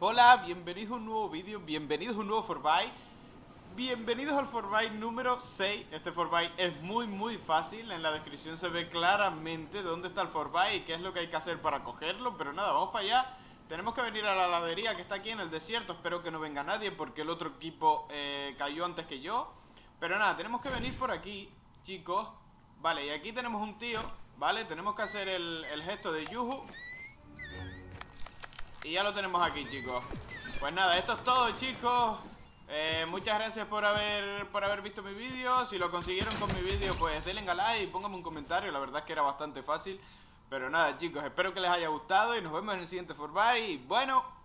Hola, bienvenidos a un nuevo vídeo, bienvenidos a un nuevo Fortnite. Bienvenidos al Fortnite número 6. Este Fortnite es muy fácil. En la descripción se ve claramente dónde está el Fortnite y qué es lo que hay que hacer para cogerlo. Pero nada, vamos para allá. Tenemos que venir a la heladería que está aquí en el desierto. Espero que no venga nadie porque el otro equipo cayó antes que yo. Pero nada, tenemos que venir por aquí, chicos. Vale, y aquí tenemos un tío, ¿vale? Tenemos que hacer el gesto de Yuhu. Y ya lo tenemos aquí, chicos. Pues nada, esto es todo, chicos. Muchas gracias por haber visto mi vídeo. Si lo consiguieron con mi vídeo, pues denle a like y pónganme un comentario. La verdad es que era bastante fácil. Pero nada, chicos, espero que les haya gustado y nos vemos en el siguiente Fortnite. Y bueno,